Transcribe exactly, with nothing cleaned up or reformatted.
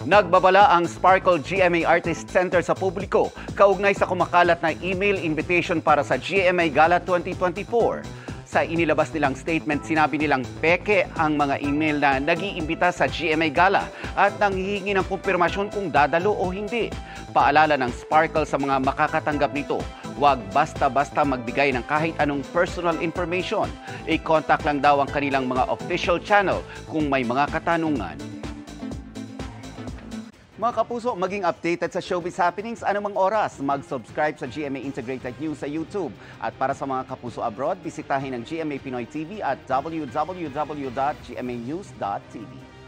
Nagbabala ang Sparkle G M A Artist Center sa publiko kaugnay sa kumakalat na email invitation para sa G M A Gala twenty twenty-four. Sa inilabas nilang statement, sinabi nilang peke ang mga email na nag-iimbita sa G M A Gala at nanghihingi ng kumpirmasyon kung dadalo o hindi. Paalala ng Sparkle sa mga makakatanggap nito, huwag basta-basta magbigay ng kahit anong personal information. I-contact lang daw ang kanilang mga official channel kung may mga katanungan. Mga kapuso, maging updated sa showbiz happenings anumang oras. Mag-subscribe sa G M A Integrated News sa YouTube. At para sa mga kapuso abroad, bisitahin ang G M A Pinoy T V at w w w dot g m a news dot t v.